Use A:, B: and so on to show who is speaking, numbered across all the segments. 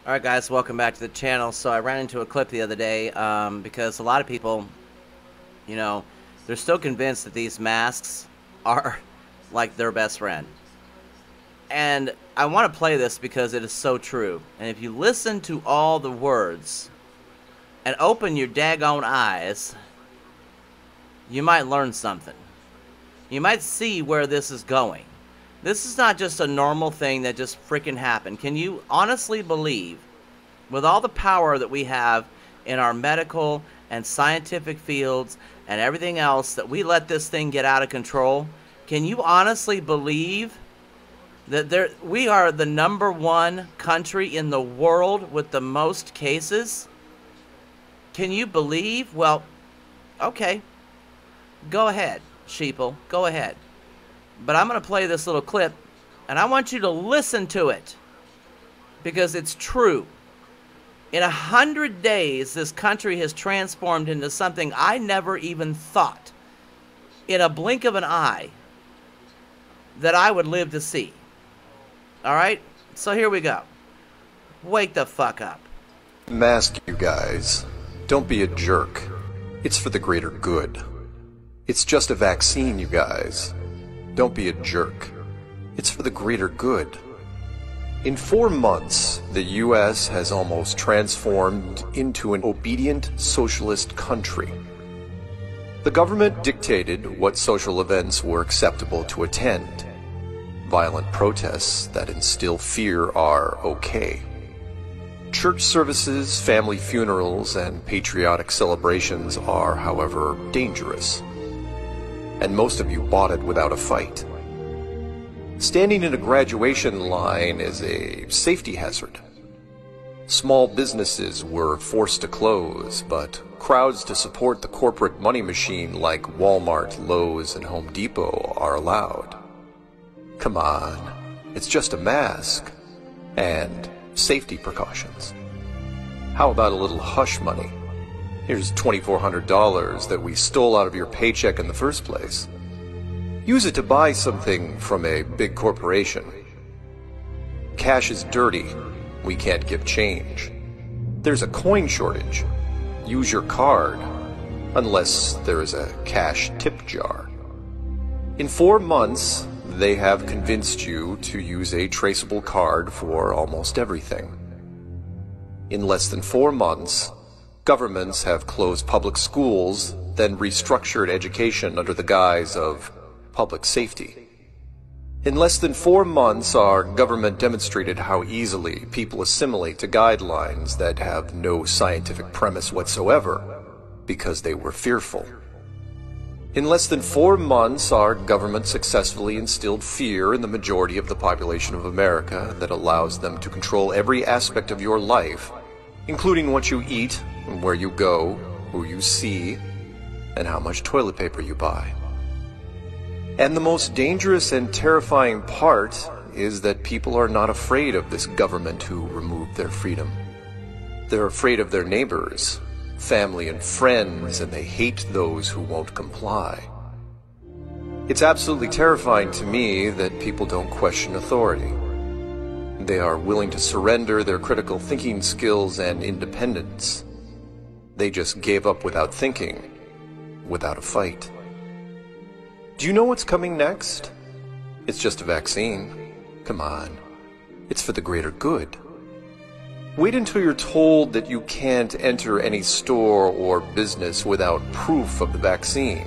A: Alright guys, welcome back to the channel. So I ran into a clip the other day because a lot of people, they're still convinced that these masks are like their best friend. And I want to play this because it is so true. And if you listen to all the words and open your daggone eyes, you might learn something. You might see where this is going. This is not just a normal thing that just freaking happened. Can you honestly believe, with all the power that we have in our medical and scientific fields and everything else, that we let this thing get out of control? Can you honestly believe that we are the #1 country in the world with the most cases? Can you believe? Well, okay. Go ahead, sheeple. Go ahead. But I'm going to play this little clip, and I want you to listen to it, because it's true. In 100 days, this country has transformed into something I never even thought, in a blink of an eye, that I would live to see. Alright? So here we go. Wake the fuck up.
B: Mask, you guys. Don't be a jerk. It's for the greater good. It's just a vaccine, you guys. Don't be a jerk. It's for the greater good. In 4 months, the U.S. has almost transformed into an obedient socialist country. The government dictated what social events were acceptable to attend. Violent protests that instill fear are okay. Church services, family funerals, and patriotic celebrations are, however, dangerous. And most of you bought it without a fight. Standing in a graduation line is a safety hazard. Small businesses were forced to close, but crowds to support the corporate money machine like Walmart, Lowe's, and Home Depot are allowed. Come on, it's just a mask and safety precautions. How about a little hush money? Here's $2,400 that we stole out of your paycheck in the first place. Use it to buy something from a big corporation. Cash is dirty. We can't give change. There's a coin shortage. Use your card, unless there is a cash tip jar. In 4 months, they have convinced you to use a traceable card for almost everything. In less than 4 months, governments have closed public schools, then restructured education under the guise of public safety. In less than 4 months, our government demonstrated how easily people assimilate to guidelines that have no scientific premise whatsoever because they were fearful. In less than 4 months, our government successfully instilled fear in the majority of the population of America that allows them to control every aspect of your life, including what you eat, where you go, who you see, and how much toilet paper you buy. And the most dangerous and terrifying part is that people are not afraid of this government who removed their freedom. They're afraid of their neighbors, family and friends, and they hate those who won't comply. It's absolutely terrifying to me that people don't question authority. They are willing to surrender their critical thinking skills and independence. They just gave up without thinking, without a fight. Do you know what's coming next? It's just a vaccine. Come on. It's for the greater good. Wait until you're told that you can't enter any store or business without proof of the vaccine.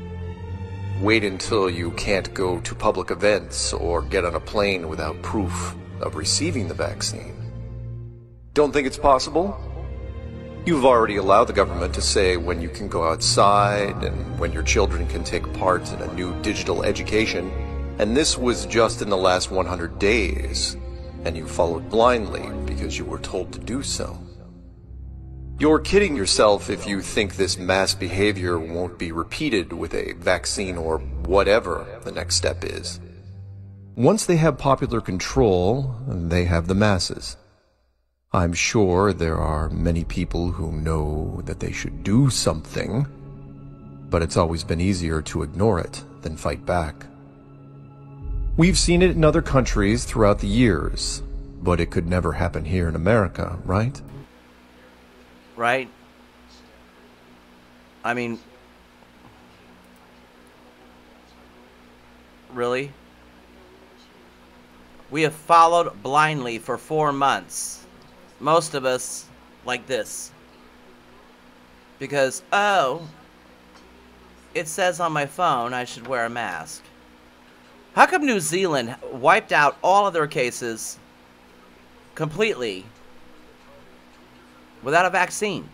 B: Wait until you can't go to public events or get on a plane without proof of receiving the vaccine. Don't think it's possible? You've already allowed the government to say when you can go outside and when your children can take part in a new digital education, and this was just in the last 100 days, and you followed blindly because you were told to do so. You're kidding yourself if you think this mass behavior won't be repeated with a vaccine or whatever the next step is. Once they have popular control, they have the masses. I'm sure there are many people who know that they should do something, but it's always been easier to ignore it than fight back. We've seen it in other countries throughout the years. But it could never happen here in America, right?
A: Right? I mean, really? We have followed blindly for 4 months. Most of us like this. Because, oh, it says on my phone I should wear a mask. How come New Zealand wiped out all of their cases completely without a vaccine?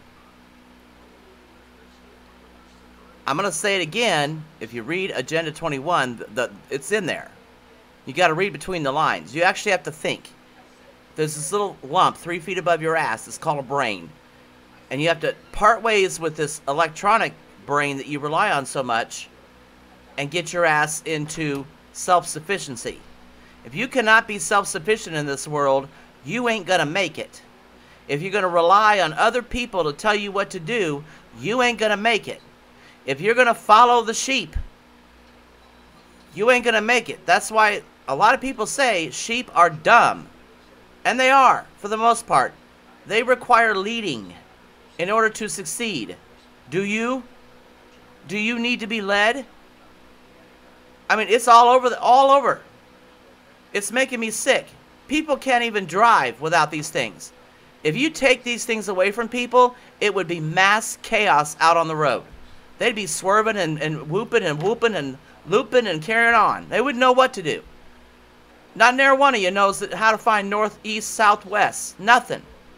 A: I'm going to say it again. If you read Agenda 21, it's in there. You got to read between the lines. You actually have to think. There's this little lump 3 feet above your ass. It's called a brain. And you have to part ways with this electronic brain that you rely on so much and get your ass into self-sufficiency. If you cannot be self-sufficient in this world, you ain't going to make it. If you're going to rely on other people to tell you what to do, you ain't going to make it. If you're going to follow the sheep, you ain't going to make it. That's why a lot of people say sheep are dumb. And they are, for the most part. They require leading in order to succeed. Do you? Do you need to be led? I mean, it's all over. All over. It's making me sick. People can't even drive without these things. If you take these things away from people, it would be mass chaos out on the road. They'd be swerving and whooping and looping and carrying on. They wouldn't know what to do. Not near one of you knows how to find north, east, south, west. Nothing.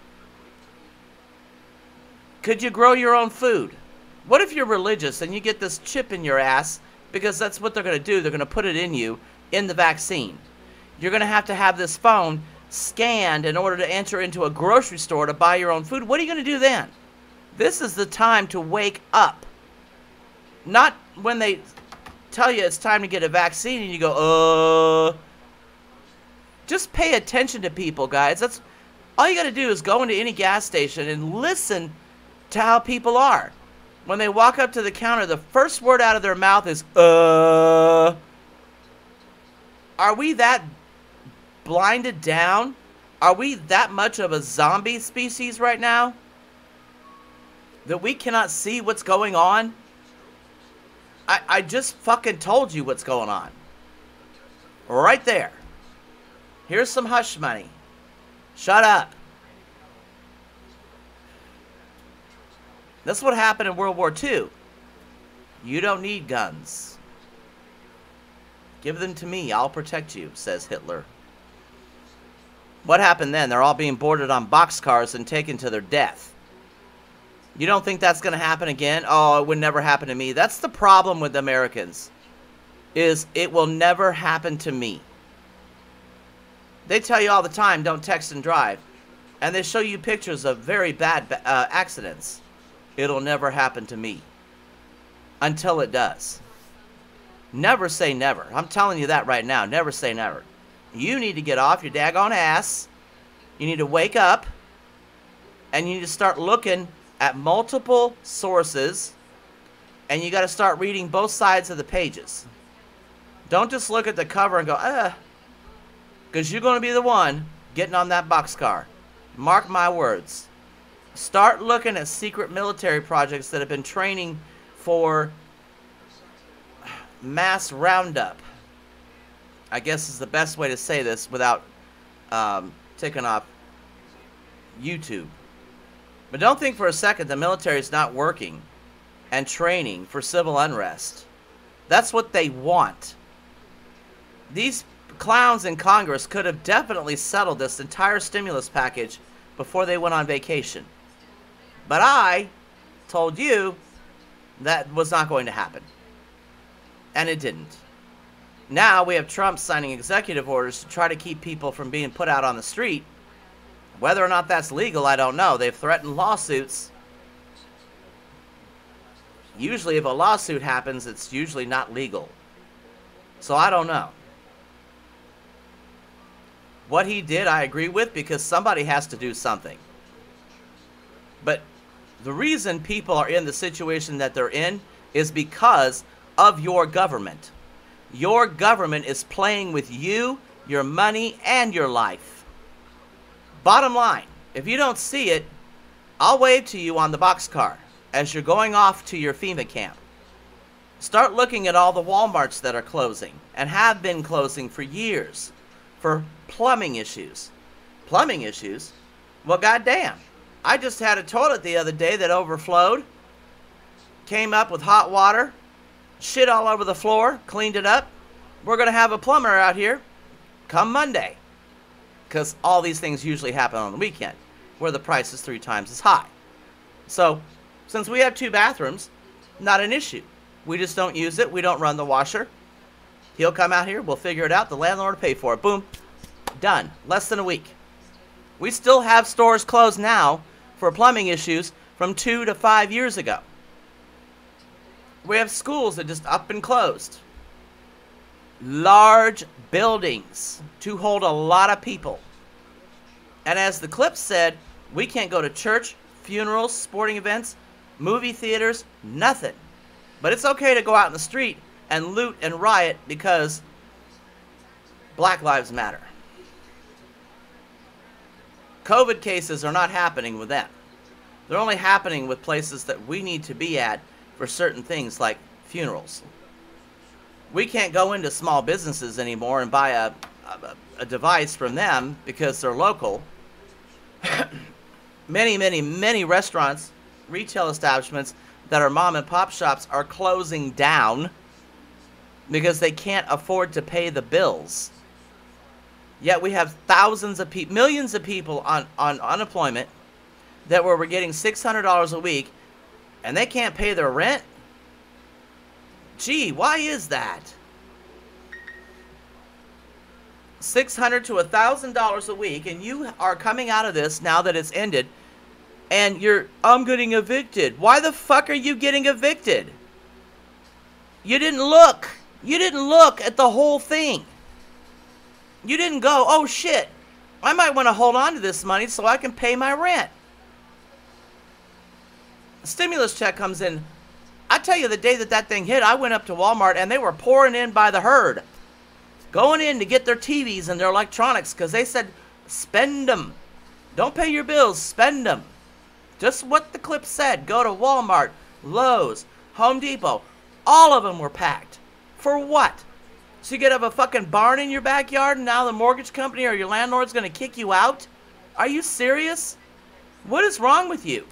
A: Could you grow your own food? What if you're religious and you get this chip in your ass, because that's what they're going to do. They're going to put it in you in the vaccine. You're going to have this phone scanned in order to enter into a grocery store to buy your own food. What are you going to do then? This is the time to wake up. Not when they tell you it's time to get a vaccine and you go, Just pay attention to people, guys. That's all you got to do is go into any gas station and listen to how people are. When they walk up to the counter, the first word out of their mouth is, Are we that blinded down? Are we that much of a zombie species right now that we cannot see what's going on? I just fucking told you what's going on. Right there. Here's some hush money. Shut up. That's what happened in World War II. You don't need guns. Give them to me. I'll protect you, says Hitler. What happened then? They're all being boarded on boxcars and taken to their death. You don't think that's going to happen again? Oh, it would never happen to me. That's the problem with Americans. Is it will never happen to me. They tell you all the time, don't text and drive. And they show you pictures of very bad accidents. It'll never happen to me. Until it does. Never say never. I'm telling you that right now. Never say never. You need to get off your daggone ass. You need to wake up. And you need to start looking at multiple sources. And you got to start reading both sides of the pages. Don't just look at the cover and go, because you're going to be the one getting on that boxcar. Mark my words. Start looking at secret military projects that have been training for mass roundup. I guess is the best way to say this without taking off YouTube. But don't think for a second the military is not working and training for civil unrest. That's what they want. These clowns in Congress could have definitely settled this entire stimulus package before they went on vacation. But I told you that was not going to happen. And it didn't. Now we have Trump signing executive orders to try to keep people from being put out on the street. Whether or not that's legal, I don't know. They've threatened lawsuits. Usually if a lawsuit happens, it's usually not legal. So I don't know. What he did, I agree with, because somebody has to do something. But the reason people are in the situation that they're in is because of your government. Your government is playing with you, your money, and your life. Bottom line, if you don't see it, I'll wave to you on the boxcar as you're going off to your FEMA camp. Start looking at all the Walmarts that are closing and have been closing for years for plumbing issues. Plumbing issues? Well, goddamn. I just had a toilet the other day that overflowed, came up with hot water, shit all over the floor, cleaned it up. We're going to have a plumber out here come Monday, because all these things usually happen on the weekend where the price is 3 times as high. So since we have 2 bathrooms, not an issue. We just don't use it. We don't run the washer. He'll come out here. We'll figure it out. The landlord will pay for it. Boom. Done. Less than a week. We still have stores closed now for plumbing issues from 2 to 5 years ago. We have schools that just up and closed. Large buildings to hold a lot of people. And as the clip said, we can't go to church, funerals, sporting events, movie theaters, nothing. But it's okay to go out in the street and loot and riot because Black Lives Matter. COVID cases are not happening with them. They're only happening with places that we need to be at for certain things like funerals. We can't go into small businesses anymore and buy a device from them because they're local. Many restaurants, retail establishments that are mom and pop shops are closing down because they can't afford to pay the bills. Yet we have thousands of people, millions of people on unemployment that were getting $600 a week and they can't pay their rent. Gee, why is that? $600 to $1,000 a week, and you are coming out of this now that it's ended, and I'm getting evicted. Why the fuck are you getting evicted? You didn't look. You didn't look at the whole thing. You didn't go, oh shit, I might want to hold on to this money so I can pay my rent. A stimulus check comes in. I tell you, the day that thing hit, I went up to Walmart and they were pouring in by the herd. Going in to get their TVs and their electronics because they said, spend them. Don't pay your bills, spend them. Just what the clip said. Go to Walmart, Lowe's, Home Depot. All of them were packed. For what? So you could have a fucking barn in your backyard and now the mortgage company or your landlord's going to kick you out? Are you serious? What is wrong with you?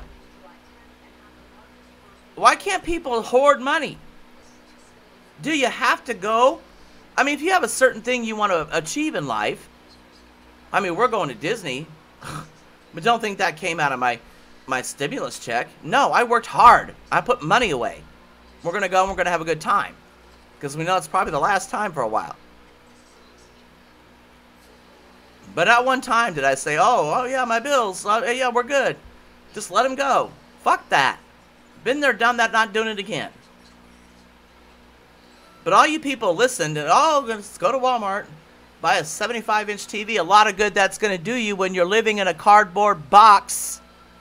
A: Why can't people hoard money? Do you have to go? I mean, if you have a certain thing you want to achieve in life, I mean, we're going to Disney, but don't think that came out of my stimulus check. No, I worked hard. I put money away. We're going to go and we're going to have a good time because we know it's probably the last time for a while. But at one time did I say, oh yeah, my bills, yeah, we're good. Just let them go. Fuck that. Been there, done that, not doing it again. But all you people listened and, let's go to Walmart, buy a 75-inch TV. A lot of good that's going to do you when you're living in a cardboard box.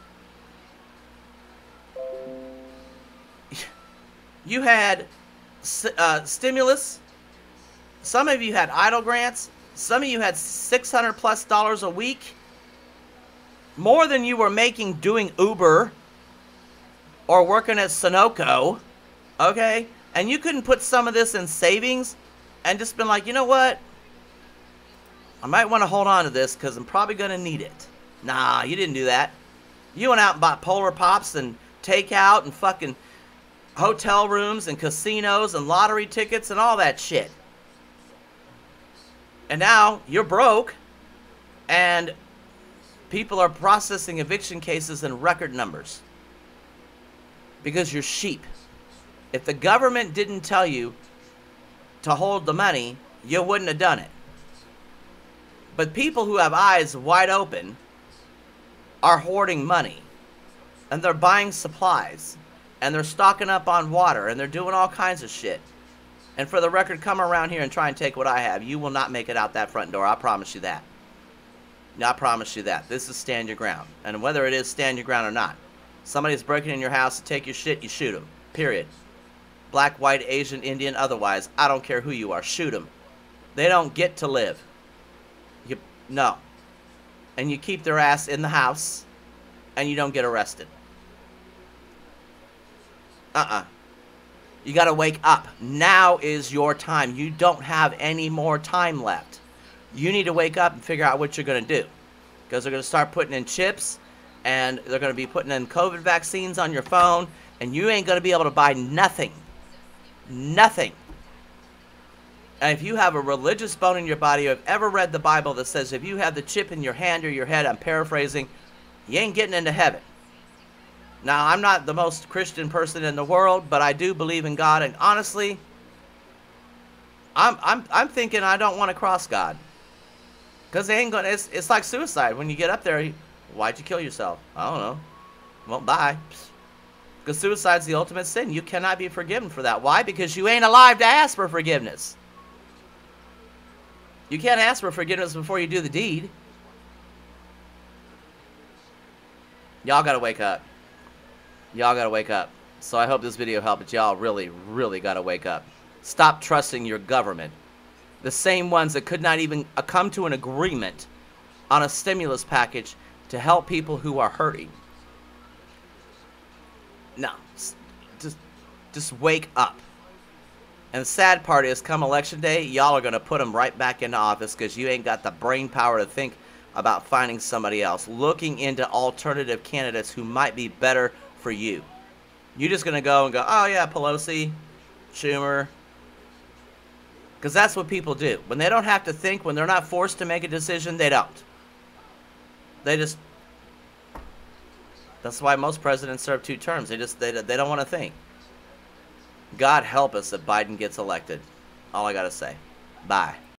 A: You had stimulus. Some of you had idle grants. Some of you had $600+ a week. More than you were making doing Uber or working at Sunoco. Okay? And you couldn't put some of this in savings and just been like, you know what? I might want to hold on to this because I'm probably going to need it. Nah, you didn't do that. You went out and bought Polar Pops and takeout and fucking hotel rooms and casinos and lottery tickets and all that shit. And now you're broke and people are processing eviction cases in record numbers because you're sheep. If the government didn't tell you to hold the money, you wouldn't have done it. But people who have eyes wide open are hoarding money. And they're buying supplies. And they're stocking up on water. And they're doing all kinds of shit. And for the record, come around here and try and take what I have. You will not make it out that front door. I promise you that. I promise you that. This is stand your ground. And whether it is stand your ground or not. Somebody's breaking in your house to take your shit, you shoot them. Period. Black, white, Asian, Indian, otherwise. I don't care who you are. Shoot them. They don't get to live. No. and you keep their ass in the house, and you don't get arrested. You got to wake up. Now is your time. You don't have any more time left. You need to wake up and figure out what you're going to do. Because they're going to start putting in chips, and they're going to be putting in COVID vaccines on your phone, and you ain't going to be able to buy nothing. Nothing. And if you have a religious bone in your body, or have ever read the Bible that says if you have the chip in your hand or your head, I'm paraphrasing, you ain't getting into heaven. Now, I'm not the most Christian person in the world, but I do believe in God, and honestly, I'm thinking I don't want to cross God. Because they ain't gonna, it's like suicide. When you get up there, why'd you kill yourself? I don't know. Well, bye. Because suicide's the ultimate sin. You cannot be forgiven for that. Why? Because you ain't alive to ask for forgiveness. You can't ask for forgiveness before you do the deed. Y'all gotta wake up. Y'all gotta wake up. So I hope this video helped, but y'all really, really gotta wake up. Stop trusting your government. The same ones that could not even come to an agreement on a stimulus package to help people who are hurting. No, just wake up. And the sad part is, come election day, y'all are going to put them right back into office because you ain't got the brain power to think about finding somebody else, looking into alternative candidates who might be better for you. You're just going to go and go, oh yeah, Pelosi, Schumer. Because that's what people do. When they don't have to think, when they're not forced to make a decision, they don't. They just... That's why most presidents serve 2 terms. They don't want to think. God help us if Biden gets elected. All I got to say. Bye.